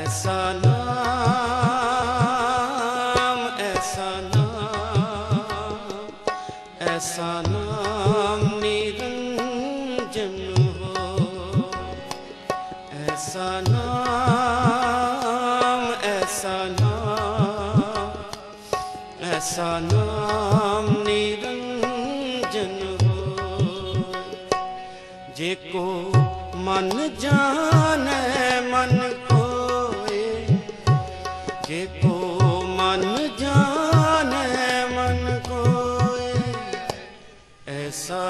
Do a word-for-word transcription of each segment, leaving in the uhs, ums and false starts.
ऐसा नाम, ऐसा नाम, ऐसा नाम निरंजन हो, ऐसा नाम, ऐसा नाम, ऐसा नाम निरंजन हो। जेको मन जाने मन कोए, जेको मन जाने मन कोए, ऐसा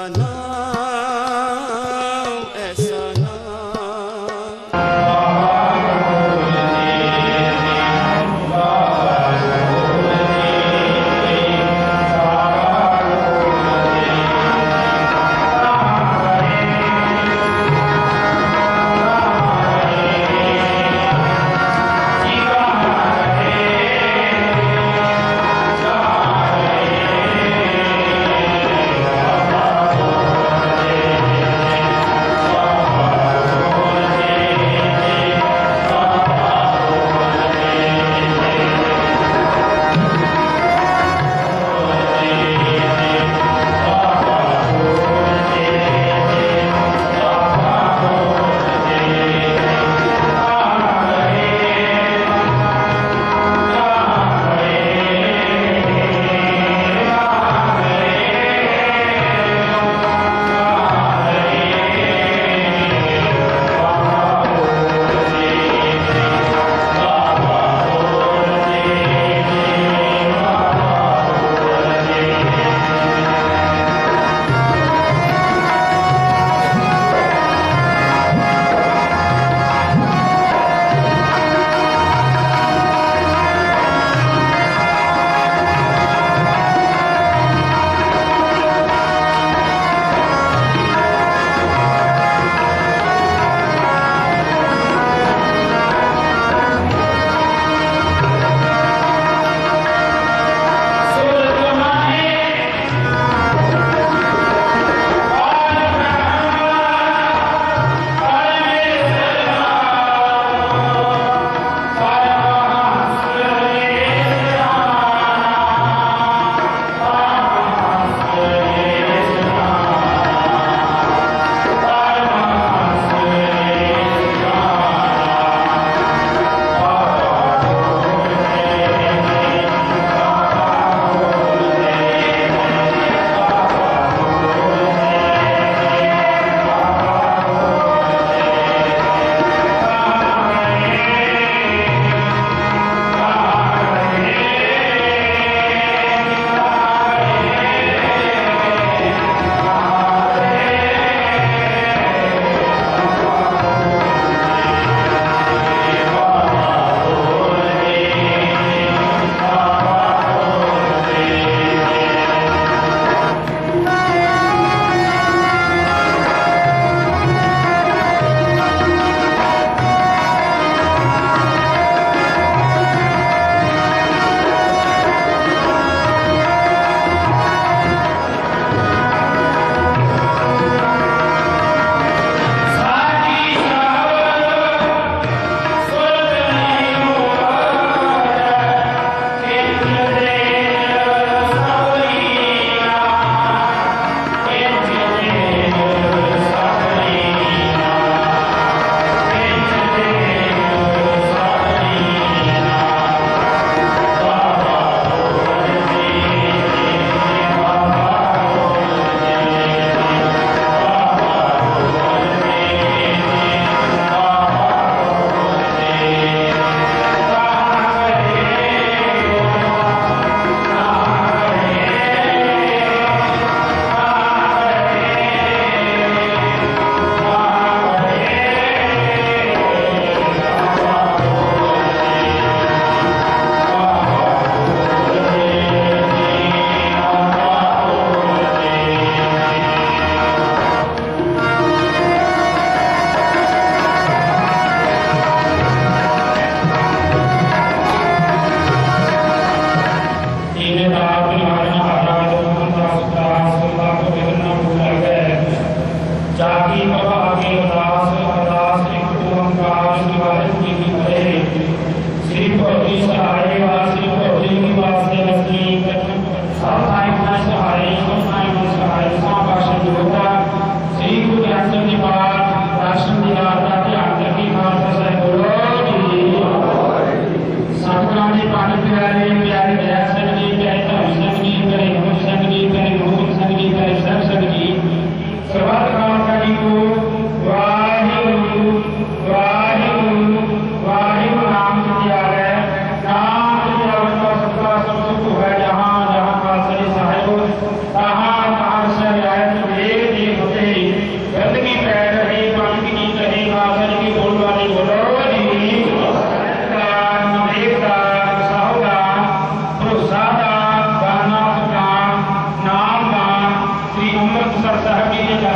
नाम, ऐसा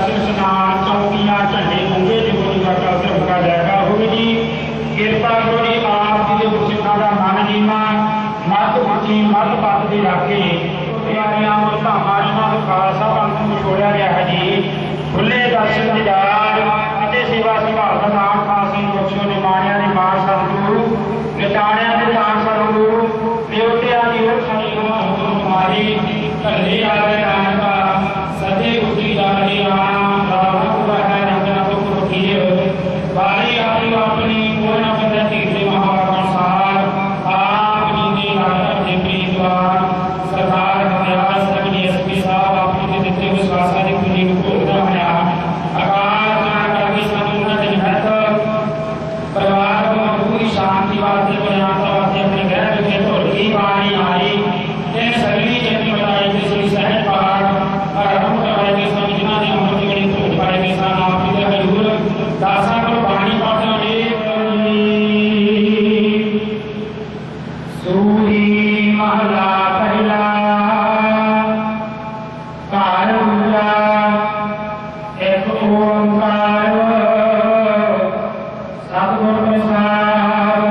दर्शन स्नान चौकियां झंडे होंगे जो का धर्म का जाएगा होगी जी। कृपा करो जी आप जी के गुरसिखां दा मन नीवा मत उची मत पत दी राखे प्यारियां मुरधावां जिन्हां नूं खालसा पंथ नूं जोड़िया गया है जी। खुले दर्शन दीदार अते सेवा संभाल दा नाम खालसा बख्शो निमाणियां दी मां सतगुरु निताणियां दे दान सतगुरु देवतियां दी ओर सनी हुकुम तुम्हारी घरे आवे नानका सदे उठी जाने आम राम है रंगना सुख फकीर वाली आपी अपनी पूर्ण पद्धति से महाकासार आप जी के राजा के प्रीतवान सरदार हरियाणा सभी एसपी साहब आपके के देते हुए शासन की नींव को उठाया आकाश में करके संपूर्ण निहत परिवार को पूरी शांति वास्ते प्रयास वास्ते अपने घर के ढोलकी वाणी आई इन सभी जन बताई के श्री सहज पाठ और हम कराए के समझना ने हम की बड़ी धूप पाए के सान आप जी के हजूर दासा को पानी पाता ले सूरी महला पहला कारुला एक ओंकार सतगुर प्रसाद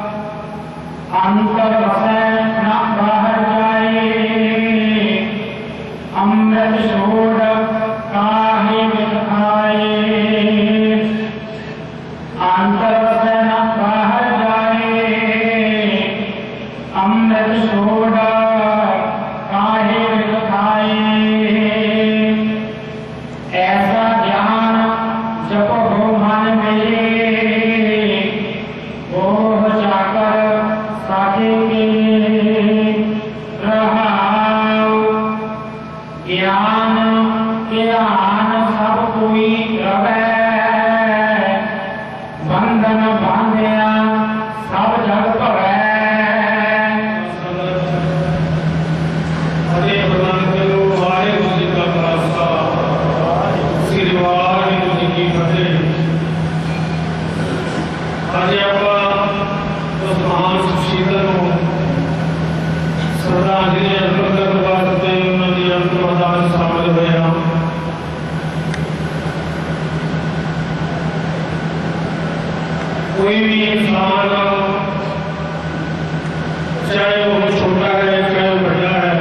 अंतर वसै न बाहर जाए अमृत छोड़ काहे बिन खाए अंतर वसै न बाहर जाए अमृत छोड़ काहे बिन खाए ऐसा ज्ञान जप हो मन मेरे ओह जाकर साधे के रहाओ ज्ञान ज्ञान सब कोई रवै बंधन बांधिया सब जग भवै हरे भगवान करो वाहिगुरू जी का खालसा श्री वाहिगुरू जी की फतेह। आज आप उस महान शख्सियत को श्रद्धांजलि अर्पित करने वास्ते उन्होंने अंतिम अरदास शामिल हुए हैं। कोई भी इंसान चाहे वो छोटा है चाहे वो बड़ा है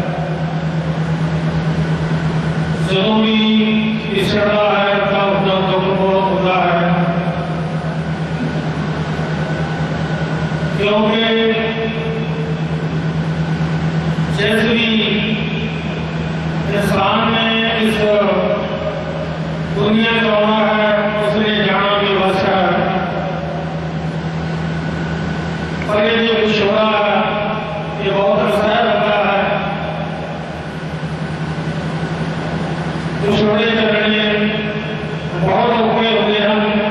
जो भी पिछड़ा है तब उसका दुख बहुत होता है क्योंकि जिस भी इंसान ने इस दुनिया में आना है उसने जाना भी बस है पर ये जो पिछड़ा है ये बहुत असह रहता है। पिछड़े चलने बहुत औखे होते हैं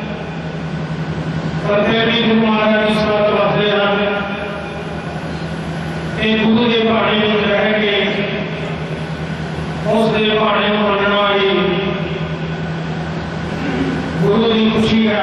पर फिर भी गुरु महाराज इस बात बसते हैं कि गुरु के भाणे में रह के उस दे भाणे को मनना ही गुरु की खुशी है।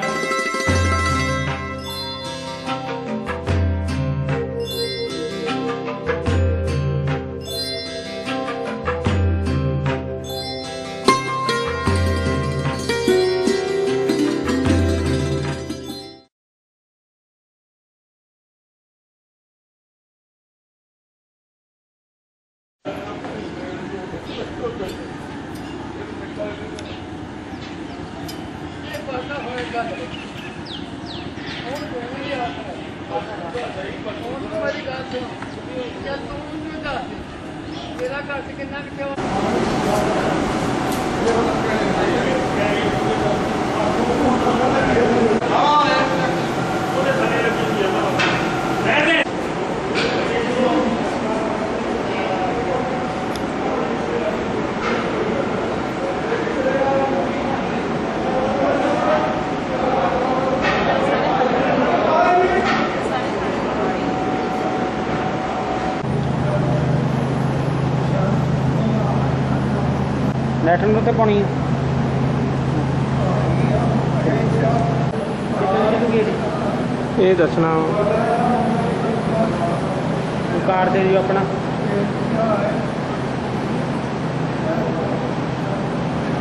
ਲੈਟਰਨ ਨੂੰ ਤੇ ਪਾਉਣੀ ਹੈ ਇਹ ਦੱਸਣਾ ਕਾਰਡ ਦੇ ਦਿਓ ਆਪਣਾ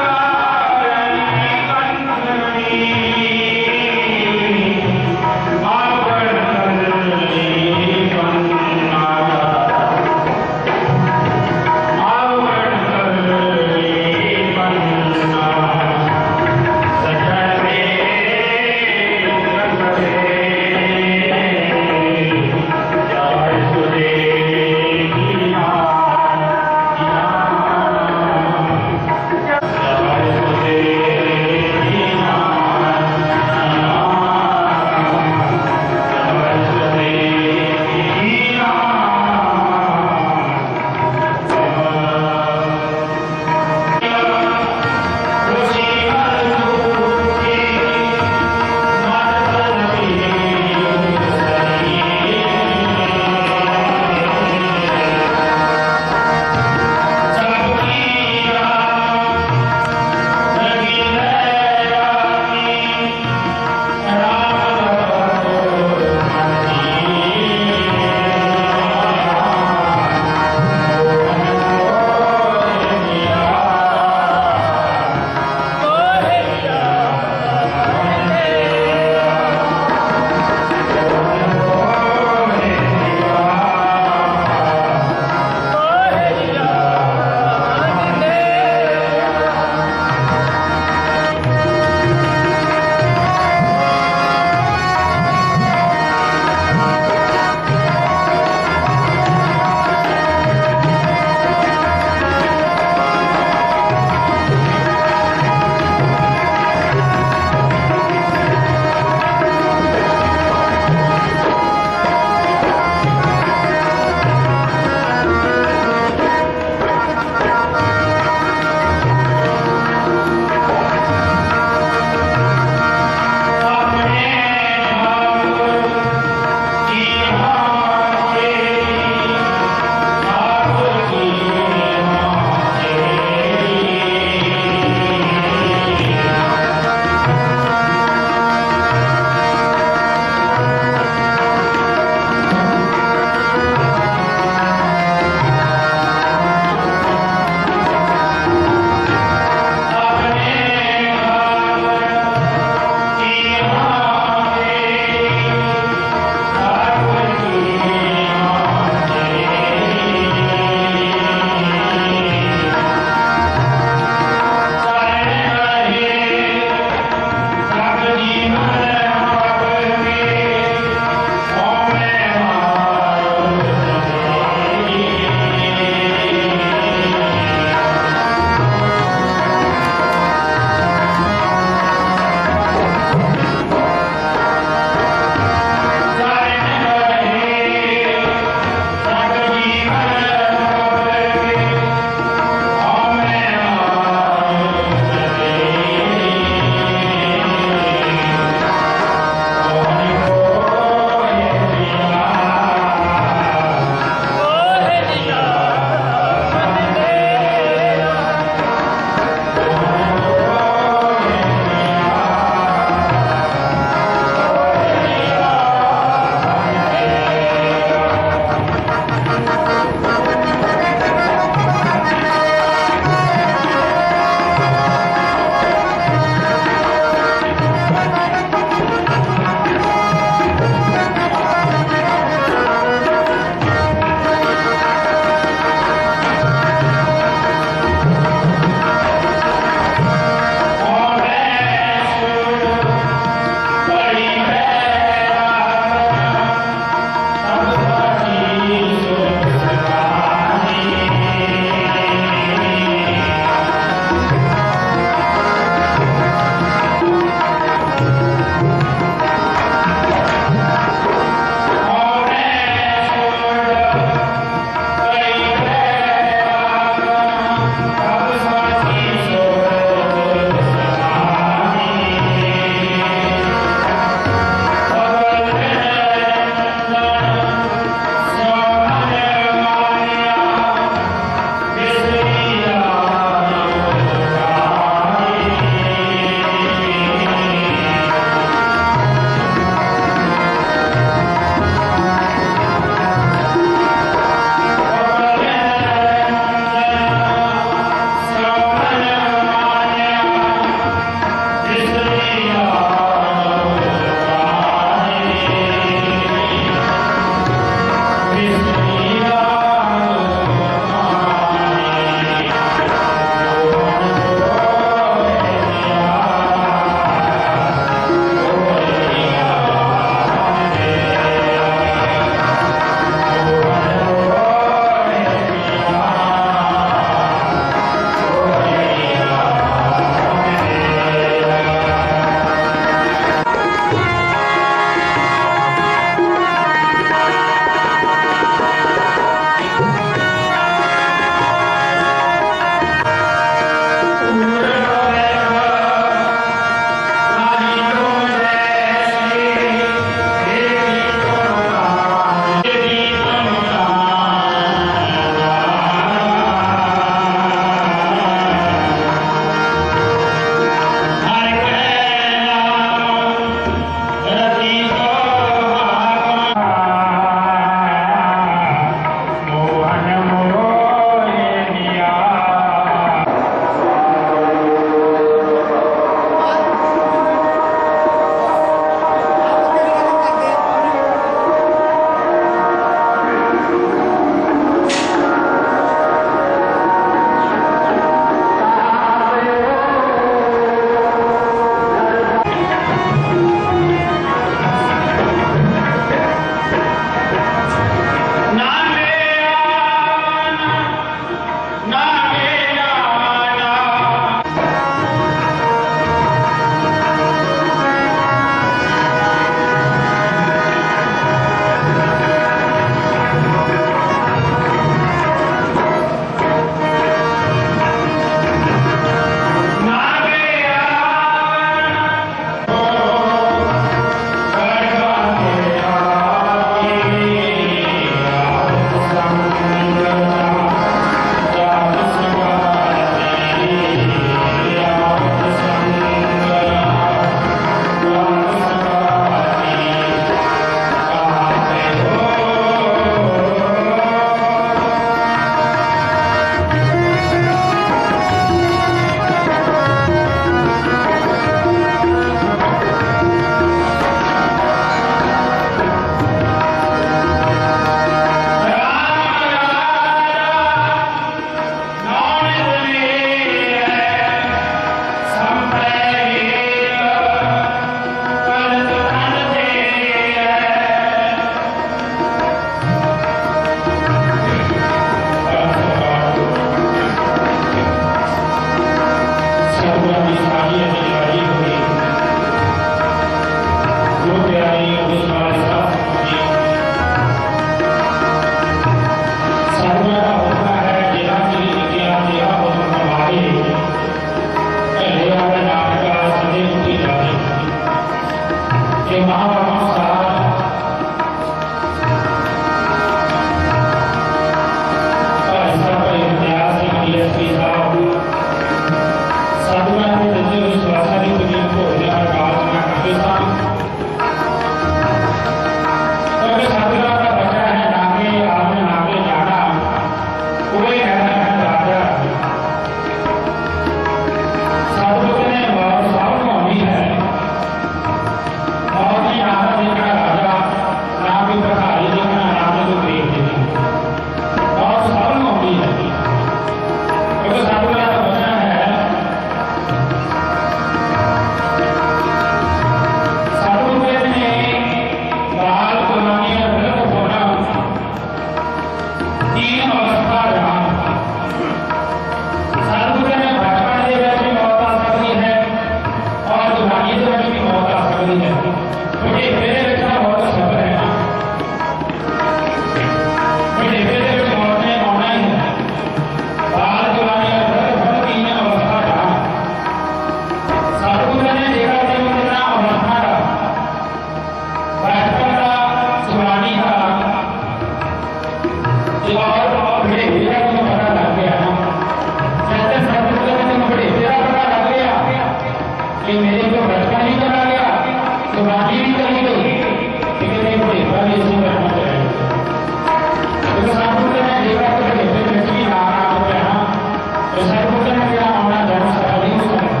कि मेरे को बचपन भी करा गया, जवानी भी करी गई, लेकिन एक भुलेखा भी इसी करना चाहिए। क्योंकि सतपुत्र ने जेकर के भुलेखे ਵਿੱਚ ਵੀ ਨਾ ਨਾ ਹੋਇਆ ਨਾ, तो सतपुत्र ने मेरा आना जन्म सफल नहीं हो सकता।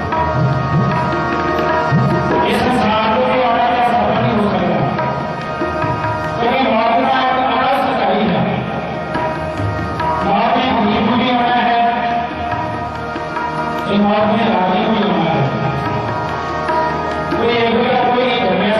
इस संसार को भी आना क्या सफल नहीं हो सकता, क्योंकि मौत का एक आना सच्चाई है। मौत ने गरीब को भी आना है, तो मौत ने राजी को भी आना है। कोई एक कोई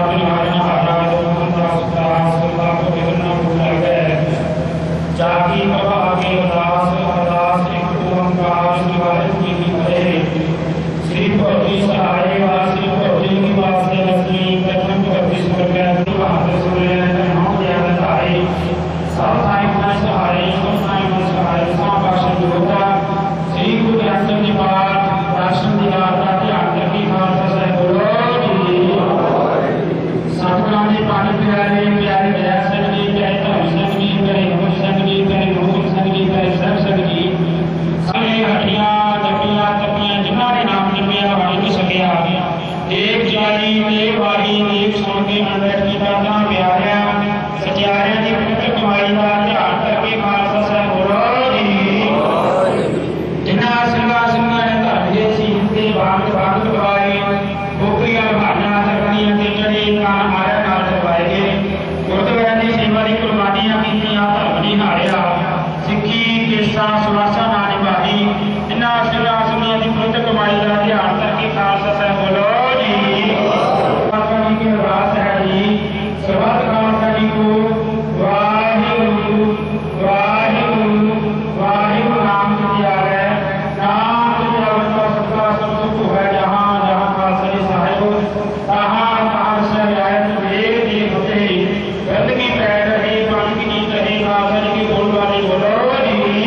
जागी प्रभा आगे अरदास अरदास एक ओंकार श्री वाहिगुरू जी की फतेह। श्री भगवती सहाय श्री भगवती की वास्ते लक्ष्मी प्रथम भगवती स्वर्ग भात सुरे नाम ज्ञान सहाय सब साई गुण सहाय सब साई गुण सहाय सब बख्श जोता। श्री गुरु ग्रंथ जी पाठ दर्शन दीदार का ध्यान करके खालसा साहिब बोलो जी। सतनाम जी पानी प्यारे प्यारे दया संग जी प्यारे धर्म संग जी प्यारे गुरु संग जी प्यारे मोहन संग जी प्यारे सब संग जी सारे हटियां जपियां तपियां जिन्हां ने नाम जपिया वाणी में सकिया एक जाई एक वारी एक सुन के मन बैठ की प्रार्थना प्यारिया सचियारियां की पवित्र कमाई का ध्यान करके खालसा साहिब बोलो जी। जिन्हां ਸਿੰਘਾਂ ਸਿੰਘਾਂ ने धर्म के सीत के भाग भाग गवाए गोपरियां भाइयां तरकणियां ते चढ़े कान मारे नाल करवाए गए गुरुद्वारे की सेवा की कुर्बानियां कीतियां धर्म नहीं हारिया सिक्खी केसा सुवासा ना निभाई। इन्हां ਸਿੰਘਾਂ ਸਿੰਘਾਂ की पवित्र कमाई का ध्यान करके खालसा साहिब बोलो जी। खालसा जी की अरदास है जी सर्वत खालसा जी को वाहिगुरू वाहिगुरू वाहिगुरू नाम जपिया है नाम जपिया तो सबका सब सुख है जहाँ जहाँ खालसा जी साहिब तहाँ तहाँ से आयत वेद की फतेह। गंदगी पैर रही पानी की नींद रही खालसा जी की बोल वाली बोलो जी।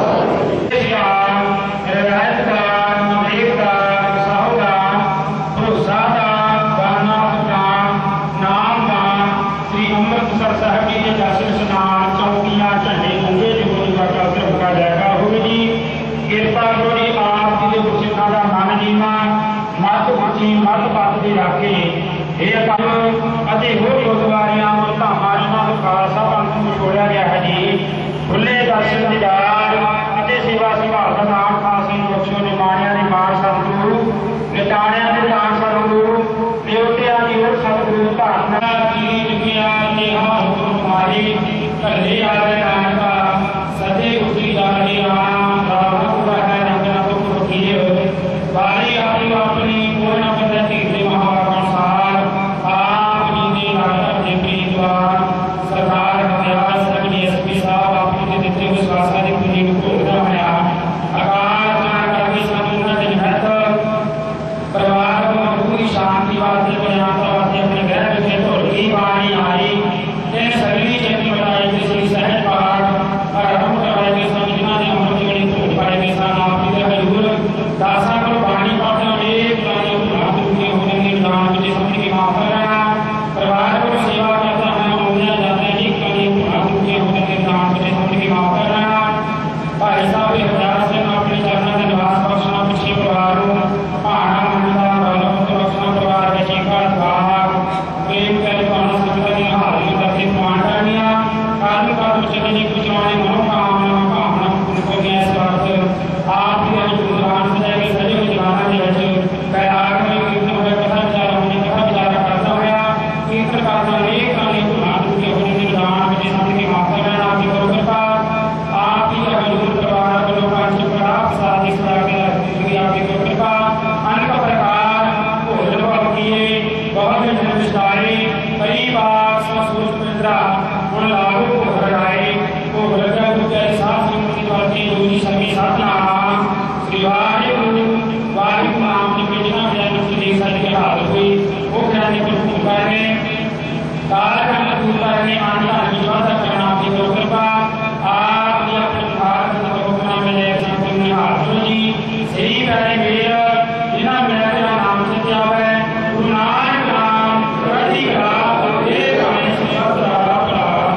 रियायतदार विवेकदार साहूदार भरोसादार दानादार नामदार श्री अमृतसर साहिब जी के दर्शन स्नान चौकियां झंडे गुंगे जोड़ी वाका धर्म का जयकार होवे जी। किरपा करो जी आप जी के गुरसिੱਖਾਂ ਦਾ ਮਨ ਜੀਵਾ ਮੱਤ ਉੱਚੀ ਮੱਤ ਪੱਤ ਦੀ ਰਾਖੀ ਇਹ ਕੰਮ ਅਤੇ ਹੋਰ ਗੁਰਦੁਆਰਿਆਂ ਨੂੰ ਧਾਮਾਂ ਜਿਨ੍ਹਾਂ ਨੂੰ ਖਾਲਸਾ ਪੰਥ ਨੂੰ ਜੋੜਿਆ ਗਿਆ ਹੈ ਜੀ। ਖੁੱਲੇ ਦਰਸ਼ਨ ਦੀਦਾਰ ਅਤੇ ਸੇਵਾ ਸੰਭਾਲ ਦਾ ਨਾਮ ਖਾਲਸੇ ਨੂੰ ਬਖਸ਼ੋ ਨਿਮਾਣਿਆਂ ਦੇ ਮਾਣ ਸਤਿਗੁਰੂ ਨਿਤਾਣਿਆਂ ਦੇ ਦਾਨ ਸਤਿਗੁਰੂ ਦੇਵਤਿਆਂ ਦੀ ਹੋਰ ਸਤਿਗੁਰੂ ਧਾਰਨਾ ਕੀ ਜੁਗਿਆ ਤੇ ਹਾਲ ਤੁਮਾਰੀ ਘਰੇ ਆਵੇ ਨਾਨਕਾ ਸਦੇ ਉਤਰੀ ਜਾਣੀ ਰਾਮ ਰਾਮ ਹੈ ਰੰਗਨਾ ਤੋਂ ਕੀਏ ਵਾਰੀ ਆਪਣੀ ਆਪਣੀ ਪੂਰਨ ਪਦਤੀ ਦੇ ਮਹਾਕਾਂਸਾਰ ਆਪ ਜੀ ਦੇ ਰਾਜਾ ਦੇ ਪ੍ਰੀਤਵਾਨ ਸਰਦਾਰ ਹਰਿਆਣਾ ਸਭਨੀ ਐਸਪੀ ਸਾਹਿਬ ਆਪਣੀ ਦੇ ਦਿੱਤੇ ਹੋਏ ਸਵਾਸਾਂ ਦੀ ਪੂਰੀ ਨੂੰ ਭੋਗਦਾ ਹੋਇਆ ਆਕਾਸ਼ ਜਾਣ ਕਰਕੇ ਸਾਨੂੰ ਦੇ ਮਹੱਤਵ ਪਰਿਵਾਰ ਨੂੰ ਪੂਰੀ ਸ਼ਾਂਤੀ ਵਾਸਤੇ ਬਿਆਨਤਾ ਵਾਸਤੇ ਆਪਣੇ ਘਰ ਵਿੱਚ ਢੋਲਕੀ ਬਾਣੀ ਆਈ ਤੇ ਸਗਲੀ ਜੰਗੀ ਬਤਾਈ ਕਿ ਸ੍ਰੀ ਸਹਿਜ ਪਾਠ ਆਰੰਭ ਕਰਾਏ ਗਏ ਸਨ ਜਿਨ੍ਹਾਂ ਨੇ ਅਮਰ ਜੀਵਨੀ ਧੂੜ ਪਾਏ ਗਏ ਸਨ ਆਪ ਜੀ ਦੇ ਹਜ਼ੂਰ ਦਾਸਾਂ ਕੋਲ ਬਾਣੀ ਪਾਠਾਂ ਅਨੇਕ ਬਾਣੀ ਉਪਲਬਧ ਹੁੰਦੀਆਂ ਹੋਣ ਦੇ ਨਾਮ ਵਿੱਚ ਸਮਝ ਕੇ ਮਾਫ ਕਰਨਾ ਪਰਿਵਾਰ ਕੋਲ ਸੇਵਾ ਕਰਦਾ ਹੈ ਆਉਂਦਿਆਂ ਜਾਂਦੇ ਅਨੇਕ ਬਾਣੀ ਉਪਲਬਧ ਹੁੰਦੀਆਂ ਹੋਣ ਦੇ ਨਾਮ ਵਿੱਚ ਸਮਝ ਕੇ ਮਾਫ ਕਰਨਾ। ਭਾਈ ਸਾਹਿਬ ਦੇ ਹਜ਼ਾਰ ਸਿੰਘ ਆਪਣੇ ਚਰਨਾਂ ਦੇ ਨਿਵਾਸ ਬਖਸ਼ਣਾ ਪਿੱਛੇ ਪਰਿਵਾਰ ਨੂੰ ਭਾਣਾ ਮੰਨਦਾ ਦੌਲਤ ਬਖਸ਼ਣਾ ਪਰਿਵਾਰ ਦੇ ਚੀਕਾ ਦਵਾਰ ਪ੍ਰੇਮ ਕਰੇ ਭਾਣਾ ਸੰਗਤਾਂ ਦੀ ਹਾਜ਼ਰੀ ਕਰਕੇ ਪ੍ਰਮਾਣ ਕਰਨੀਆਂ ਕਾਰਨ ਕਾਰਨ ਚੱਲੇ ਦੀ ਪੁਚਾਉਣੇ ਮਨੋ ਕਾਮਨਾ ਭਾਵਨਾ ਪੁੰਨ ਗਿਆ ਸਵਾਰਥ ਆਪ ਦੀ ਅਨੁਦਾਨ ਸਜਾਏ ਗਏ ਸਜੇ ਹੋਏ ਜਵਾਨਾਂ ਦੇ ਵਿੱਚ ਕਈ ਆਖਰੀ ਕੀਰਤਨ ਹੋਇਆ ਕਥਾ ਵਿਚਾਰ ਹੋਣੀ ਕਥਾ ਵਿਚਾਰ ਕਰਦਾ ਹੋਇਆ ਕੀਰਤਨ ਕਰਦਾ ਅਨੇਕ ਕਾਲੇ ਭੁਲਾਟ ਕੇ ਹੋਣੇ ਦੇ ਨਿਦਾਨ ਵਿੱਚ ਸਮਝ ਕੇ ਮਾਫ ਕਰਨਾ ਆਪ ਦੀ ਕਰੋ ਕਿਰਪਾ ਆਪ ਹੀ ਹਜ਼ੂਰ ਪਰਿਵਾਰ ਵੱਲੋਂ ਪੰਜ ਪ੍ਰਾਪ ਸਾਧੀ ਸਦਾ ਕੇ ਰੱਖੀ ਆਪ ਦੀ ਕਰੋ ਕਿਰਪਾ ਅਨੇਕ ਪ੍ਰਕਾਰ ਭੋਜਨ ਭਾਵ ਕੀਏ ਬਹੁਤ ਜਨ ਵਿਚਾਰੇ ਕਈ ਵਾਰ ਸੂਰਜ ਪਿੰਦਰਾ ਹੁਣ ਲਾਗੂ ਭੋਗ ਲਗਾਏ ਭੋਗ ਲਗਾ ਦੁਚਾਈ ਸਾਧ ਸੰਗਤ ਦੀ ਵਾਤੀ ਦੂਜੀ ਸੰਗੀ ਸਤਨਾਮ ਸ੍ਰੀ ਵਾਹਿਗੁਰੂ ਵਾਹਿਗੁਰੂ ਨਾਮ ਦੀ ਬਿਜਨਾ ਜੈ ਨੂੰ ਦੀ ਸੱਚ ਕੇ ਹਾਲ ਹੋਈ ਉਹ ਗਿਆਨੀ ਗੁਰੂ ਕਰਨੇ ਕਾਲ ਕੰਨ ਦੂਰ ਕਰਨੇ ਆਨੰਦ ਵਿਸ਼ਵਾਸ ਕਰਨਾ ਆਪਣੀ ਕਰੋ ਕਿਰਪਾ ਆਪ ਦੀ ਆਪਣੇ ਭਾਰਤ ਦੇ ਹੁਕਮਾਂ ਮਿਲੇ ਸੰਪੂਰਨ ਹਾਜ਼ਰ ਜੀ ਸਹੀ ਵੈਰੇ ਮੇਰ ਜਿਨ੍ਹਾਂ ਮੇਰਾ ਨਾਮ ਤੇ ਆਵੇ ਗੁਰੂ ਨਾਨਕ ਨਾਮ ਪ੍ਰਤੀ ਕਾ ਇਹ ਗਾਣੇ ਸਿਆਦ ਦਾ ਭਲਾ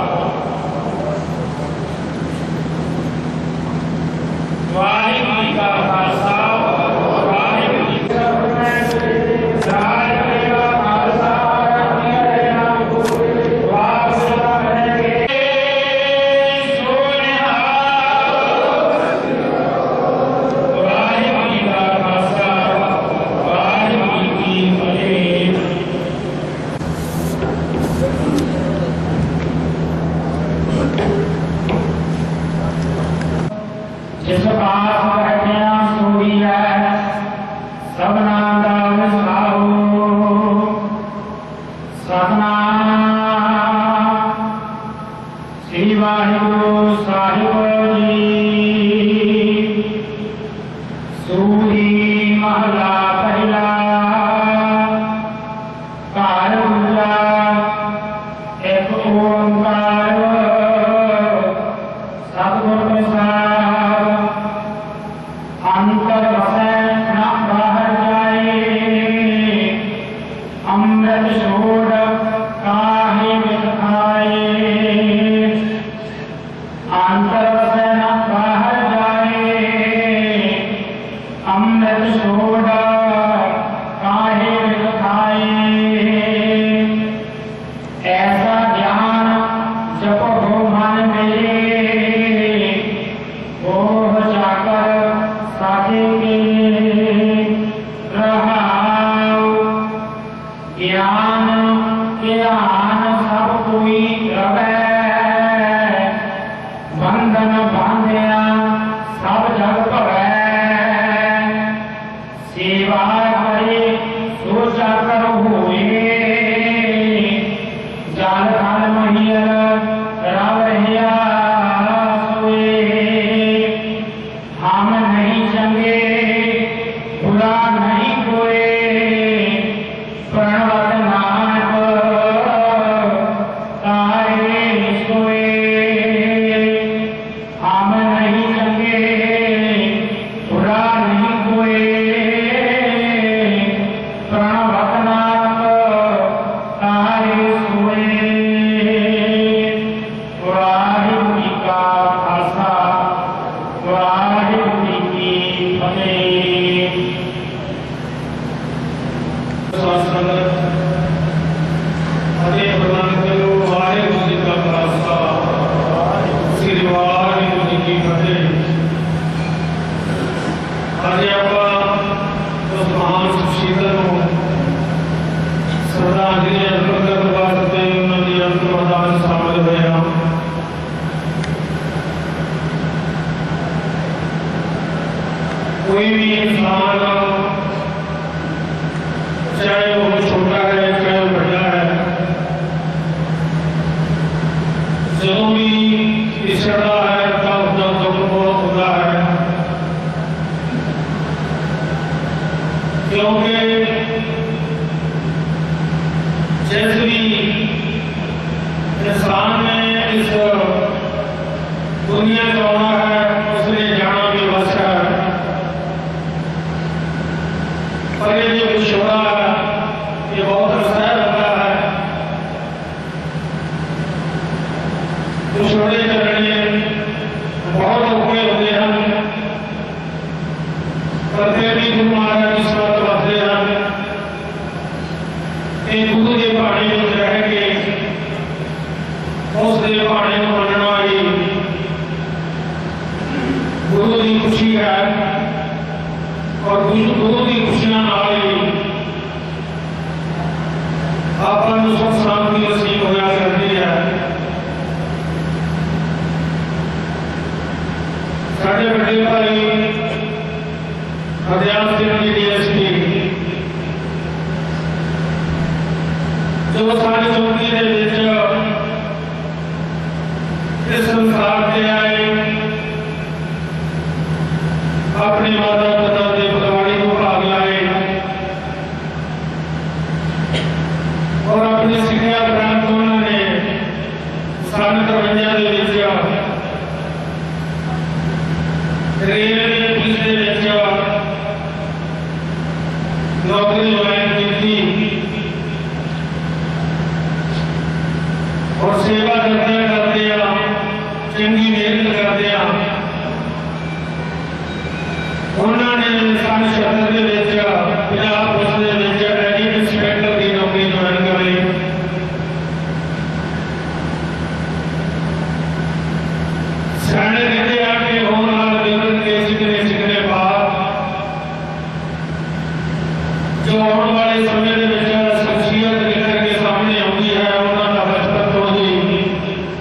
ਵਾਹਿਗੁਰੂ ਜੀ ਕਾ ਖਾਲਸਾ ਵਾਹਿਗੁਰੂ ਜੀ ਕੀ ਫਤਿਹ। ਰਾਜ ਕੇਲਾ ਖਾਲਸਾ ਰਾਜੇ ਨਾਮ ਵਾਹਿਗੁਰੂ ਕਹੇਗੇ ਸੋਨਿਹਾ ਵਾਹਿਗੁਰੂ ਜੀ ਕਾ ਖਾਲਸਾ ਵਾਹਿਗੁਰੂ ਜੀ ਕੀ ਫਤਿਹ। सतनाम श्री वाहिगुरु साहिब जी। सूही महला पहला कार दूजा एक ओंकार सतगुर प्रसाद अंतर बसै न बाहर जाए अमृत छोड़ काहे बिन खाए। अंतर बसै न बाहर जाए अमृत छोड़ काहे बिन खाए। ऐसा ज्ञान जप हो मन मेरे वो जाकर साथे के रहाओ। ज्ञान ज्ञान सब कोई रवै बंधन बांधिया सब जग भवै। सेवा करे सो जाकर होए जाल थल महियर रव रहिया सोए। हम नहीं चंगे बुरा नहीं कोई प्रणवत नानक तारे सोए। हम नहीं चंगे बुरा नहीं कोई प्रणवत नानक तारे सोए। वाहिगुरू जी का खालसा वाहिगुरू जी की फतेह। संगत अरे प्रधान करो वाहिगुरू जी का खालसा श्री वाहिगुरू जी की फतेह। आज आप उस महान शख्सियत को श्रद्धांजलि अर्पण करने वास्ते उन्होंने अंतिम अरदास शामिल हुए हैं। कोई भी इंसान चाहे वो छोटा है चाहे वो बड़ा है जो भी पिछड़ा है तब उसका दुख बहुत होता है। क्योंकि जिस भी इंसान ने इस दुनिया में आना है उसने जाना भी बस है। पर ये जो पिछड़ा है ये बहुत असह रहता है। पिछड़े करने बहुत औखे होते हैं पर फिर भी गुरु महाराज इस बात बताते हैं कि गुरु के पहाड़ी में रह के उसके पहाड़ी को मनना ही गुरु की खुशी है और गुरु की खुशियां नाल ही आपन सुख शांति नसीब होया करती है। साढ़े बड़े भाई हरदयाल सिंह जी डीएसपी जो सारी चौकी के विच इस संसार से आए अपने माता पिता के पतवाड़ी को भाग लाए और अपनी शिक्षा प्राप्त उन्होंने सन तरवंजा के रेलवे पुलिस के नौकरी ज्वाइन की और सेवा करते करते चंगी मेहनत करते उन्होंने सन छत्तर के पंजाब पुलिस के एडिट इंस्पैक्टर की नौकरी ज्वाइन कर ली। सियाने कहते हैं कि होने वाले बिगड़न के चिकने चिकने बात जो आने वाले समय के शख्सियत निकल के सामने आती है उन्होंने बचपन तो ही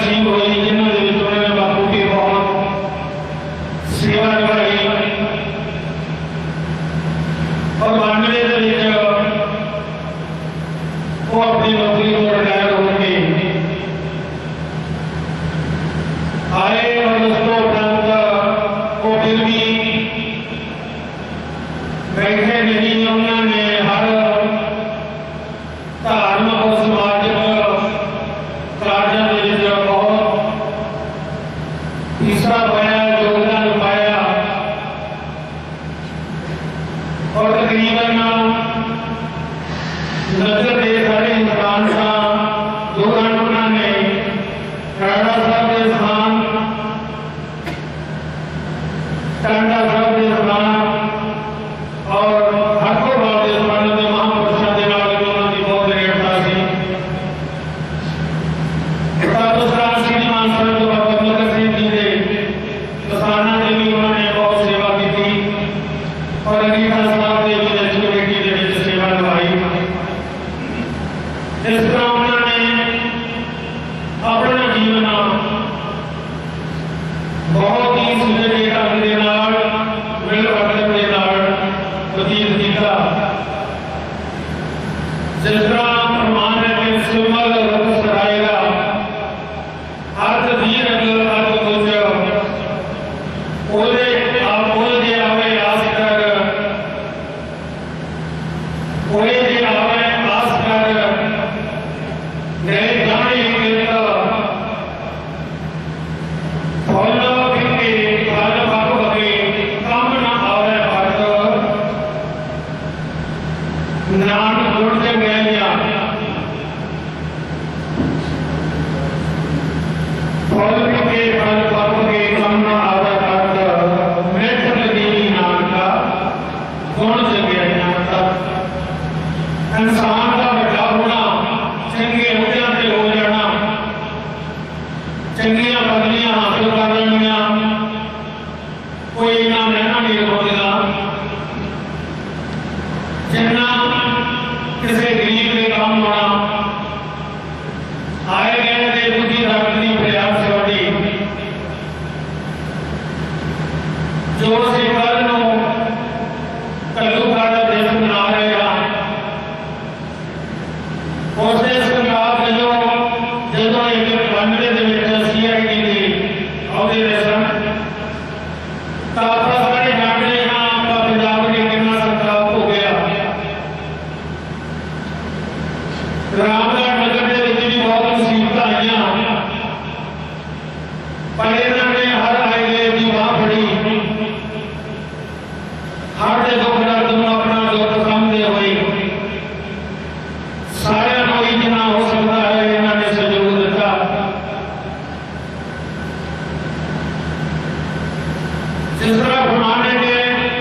नसीब हुई जिन्होंने उन्होंने बापू की बहुत सेवा निभाई और बानवे वो अपनी नौकरी को रिटायर होके आए और उसको उपरांत वो फिर भी बैठे नहीं। उन्होंने हर धार्मिक और समाजिक कार्यों के बहुत हिस्सा पाया, योगदान पाया और तकरीबन नजर के सारे इंसान का दौरान उन्होंने टांडा साहब के स्थान टांडा साहब के स्थान और हरकोबाद के स्थान में महापुरुषों के नाल उन्होंने बहुत नेड़ता सी। दूसरा श्री मान संत बाबा मलक सिंह जी के किसानों ने भी उन्होंने बहुत सेवा की थी और अनीता साहब ने भी कमेटी के सेवा निभाई। इस तरह उन्होंने अपना जीवन बहुत ही सुचजे ढंग के नाल मिल वर्तन के नाल व्यतीत किया। जिस तरह प्रमाण है कि सुमल रुख सराएगा अर्थ दीन अगल अर्थ कुछ ओले आप ओले जे आवे आस कर ओले जे आवे आस कर गए जाने के फल फिके फल बाप बगे काम न आवे फर्क नान गुण से गया फल फिके फल बाप बगे काम न आवे फर्क मेट लगी नान का गुण से गया तक इंसान का बड़ा होना चंगे होने से हो जाना चंगिया बदलियां हासिल कर लेनिया कोई इनाम रहना नहीं होगा जिन्ना किसी गरीब के काम होना आए गए ने बुद्धि रखनी प्रयास से वही जो से कल नो कल्लू खाड़ा देश बना रहे हैं उसने सरकार ने जो जो एक बनने के सी आई डी की ऑब्जर्वेशन तापा सारे जानते हैं आपका पंजाब के कितना सरकार हो गया। रामगढ़ नगर के भी बहुत मुसीबत आई पर इन्होंने हर आए गए की बाह फड़ी हर के दुख दर्द में अपना दुख समझते हुए सारे कोई जितना हो सकता है इन्होंने सहयोग दिता। जिस तरह फरमाने के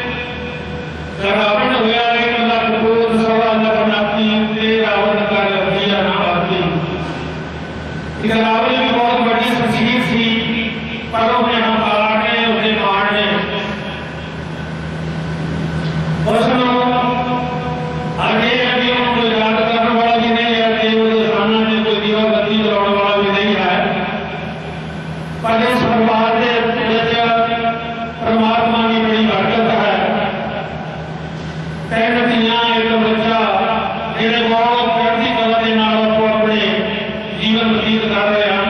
रावण होया एक लाख क्रोध सवा लाख नाती ते रावण का दिया ना बाकी। इधर रावण भी बहुत बड़ी शख्सियत थी पर उन्हें हंकार ने उसे मारने उसने आगे अभी उनको याद करने वाला भी नहीं है केवल सामने में कोई दीवा बत्ती जलाने वाला भी नहीं है पर इस परिवार के परमात्मा की बड़ी बरकत है। तीन धियां एक बच्चा जेडे बहुत चढ़ती कला के नाल अपने जीवन व्यतीत कर रहे हैं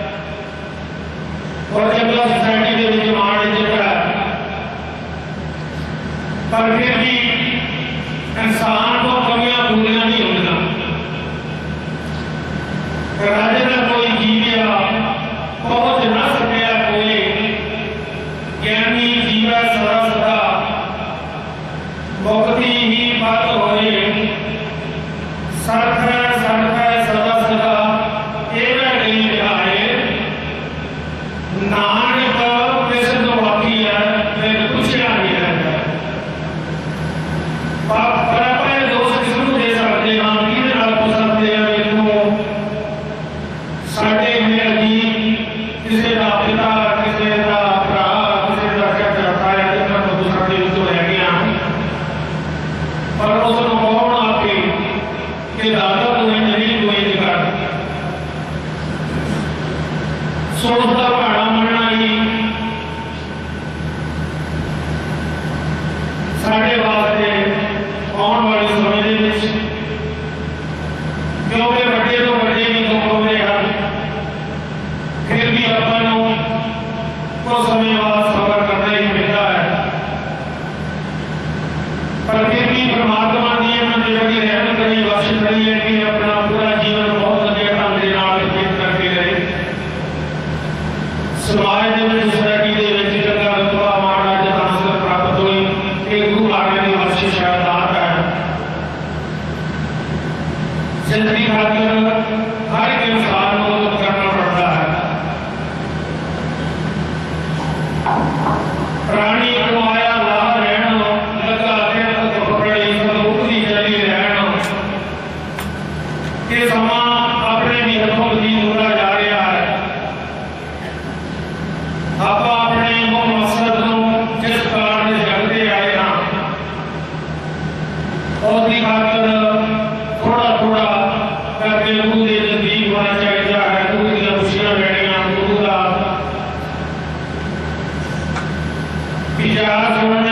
और जंगला सोसाइटी के विच मान इज्जत है पर फिर भी इंसान को कमियां पूरियां नहीं होंगी। राजे का कोई जीविया पहुंच न सकिया कोई ज्ञानी जीवा सदा सदा मुक्ति ही बात होए सड़क सड़क सदा सदा एवं नहीं दिखाए नानक कृष्ण तो बाकी है फिर कुछ नहीं है पर अपने दोस्त किसको दे सकते हैं किसे नाल पूछ सकते हैं इनको साढ़े में अजीब किसी का पिता किसी का भरा किसी का क्या करता है कितना तो दूसरा भी तो रह गया पर उसको कौन आपके कि दादा तुम्हें नहीं कोई दिखा सोच का भाड़ा मनना ही साढ़े वास्ते आने वाले समय के क्योंकि बड़े तो बड़े भी दुख होते हैं, फिर भी अपन कुछ समय बाद सफर करना ही मिलता है। पर फिर भी परमात्मा ने हमें बड़ी रहमत करी, बख्शिश करी है कि अपना पूरा जीवन बहुत अच्छे ढंग से नाल व्यतीत करके गए। समाज के सोसाइटी के चंगा रुतबा महाराज हासिल प्राप्त हुई, एक गुरु महाराज की बख्शिश है, दात है। जिंदगी खातिर हर एक इंसान को करना पड़ता है। प्राणी को आया ला रहना लगा रहना तो पकड़े सदुपरी चली रहना के समा अपने भी हथों की होता जा रहा है। आप अपने मुख मकसद को जिस कारण से जगते आए ना और खातर थोड़ा थोड़ा करके गुरु के नजदीक होना चाहिए है। गुरु की खुशियां लेनिया, गुरु का विचार सुनने,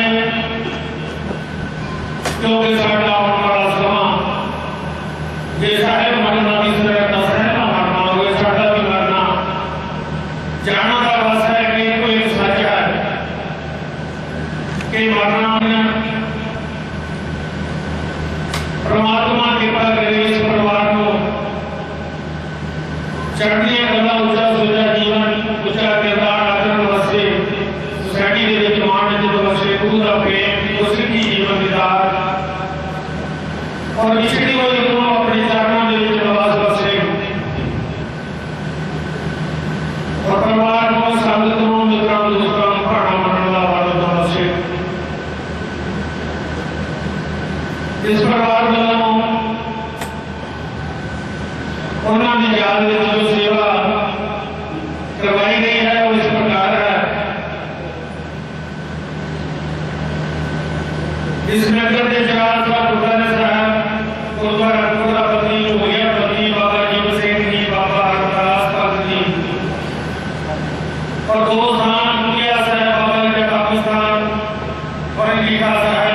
क्योंकि साडा आने वाला समा जे साडे मरना की तरह दसना मरना होवे, साडा भी मरना जाना का वास्ता है कि कोई एक सच है कि मरना परमात्मा कृपा करे इस परिवार को चढ़ने गला उच्चा सुचा जीवन उच्चा किरदार आचरण वास्ते सोसाइटी के विच मान इज्जत बख्शे, गुरु का प्रेम उस की जीवन विचार और विछड़ी हुई गुरु अपने चरणों के विच निवास बख्शे और परिवार को संगत को मित्रों दोस्तों भाड़ा मनने का वादा बख्शे। इस परिवार वालों उन्होंने याद में जो सेवा करवाई गई है वो इस प्रकार है। इस नगर के चार साल गुरुद्वारा साहब गुरुद्वारा पूरा पत्नी हो गया, पत्नी बाबा जीवन सिंह जी, बाबा हरदास भगत जी और दो स्थान दुनिया साहब बाबा के पाकिस्तान और अमेरिका साहब।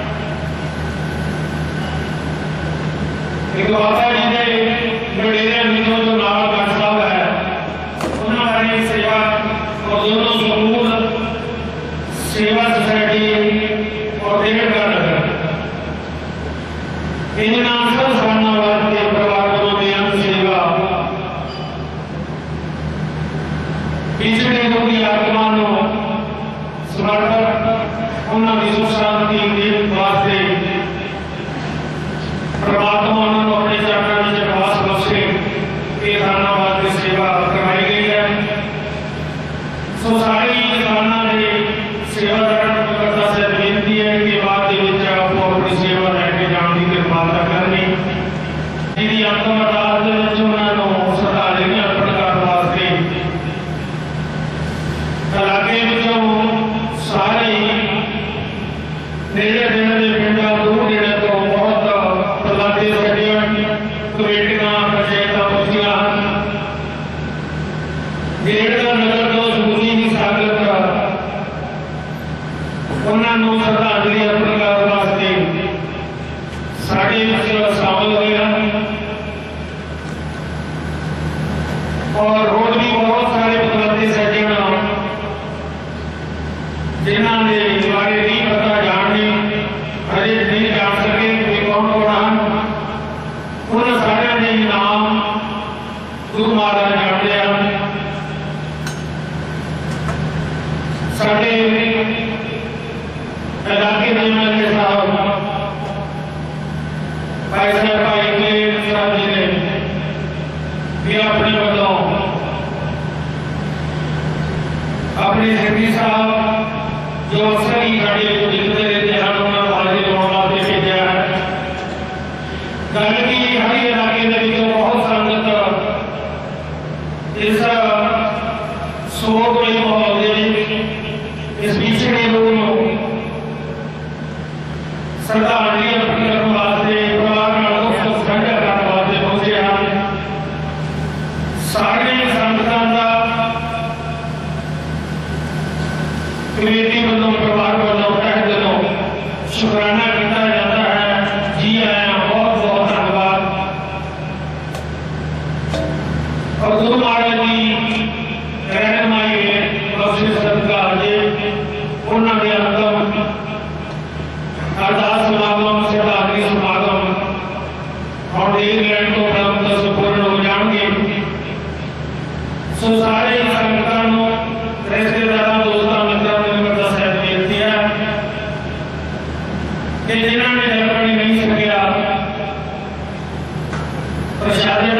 एक बाबा जी ने बड़ेरे मित्रों जो नाम का साहब है उन्होंने सेवा और दोनों स्कूल सेवा सोसाइटी और डेढ़ का नगर इन नाम सब सामनावाद के परिवारों में अंत सेवा पिछड़े लोगों की आत्मा को समर्पण उन्होंने सुख शांति देव वास्ते परमात्मा ने अपने चरणों में निवास बख्शे के धन्यवाद की सेवा करवाई गई है। सो सारी किसानों ने सेवा करता से बेनती है कि बाद आपको अपनी सेवा लैके जाने की कृपालता करनी जी अंतिम अरदास उन्होंने श्रद्धांजलि अर्पण करने वास्ते इलाके विचों सारे नेड़े नेड़े के पिंडों दूर नेड़े तो बहुत प्रलाते कमेटियां पंचायत पहुंचिया डेढ़ का नगर तो सूरी की सागत उन्होंने श्रद्धांजलि अर्पण करने वास्ते साढ़े शामिल हुए हैं और रोज भी बहुत सारे प्रलाते सज्जन जिन्होंने बारे नहीं पता जानने हजे नहीं जान सके वे कौन कौन उन सारे ने नाम गुरु महाराज जानते हैं। साढ़े इलाके के एमएलए साहब भाई साहब भाई साहब जी ने भी अपने बदलों अपने सेक्रेटरी साहब जो अक्सर ही गाड़ी को लिखते रहते हैं उन्होंने हाजिर होने वास्ते भेजा है। गल की हर इलाके में बहुत संगत इस शोक के माहौल इस पिछड़े लोग श्रद्धांजलि अर्पण करने वास्ते परिवार दुख साझा करने वास्ते पहुंचे हैं। सारे संगतां का सो सारे ही संगतां नूं रिश्तेदारां दोस्तां मित्रां नूं मेरी साहिब बेनती है कि जिन्हां ने जल पानी नहीं सकिया प्रशाद